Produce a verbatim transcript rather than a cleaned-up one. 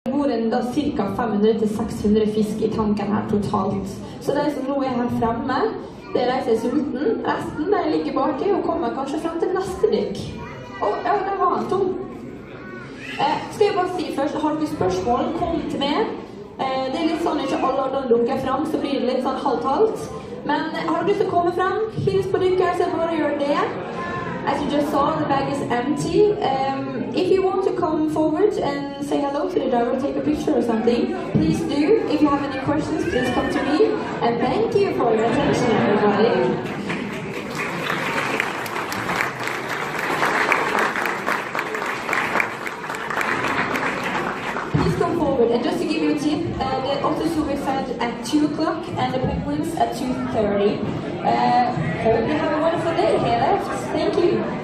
Det bor en da ca. fem hundre til seks hundre fisk i tanken her totalt. Så de som nå er her fremme, det er de som er sulten. Resten de ligger baki og kommer kanskje frem til neste dykk. Å, ja, der var han tom. Eh, skal jeg bare si først, har dere spørsmål, kom til meg. Eh, det er litt sånn, ikke alle når dukker frem, så blir det litt sånn halvt-halvt. Men eh, har dere lyst til å komme frem, hils på dykker, så bare gjør det. As you just saw, the bag is empty. Um, if you want to come forward and say hello to the driver, take a picture or something, please do. If you have any questions, please come to me. And thank you for your attention, everybody. Please come forward. And just to give you a tip, uh, the otters will be fed at two o'clock and the penguins at two thirty. Uh, hope you have a wonderful day here left. Thank you.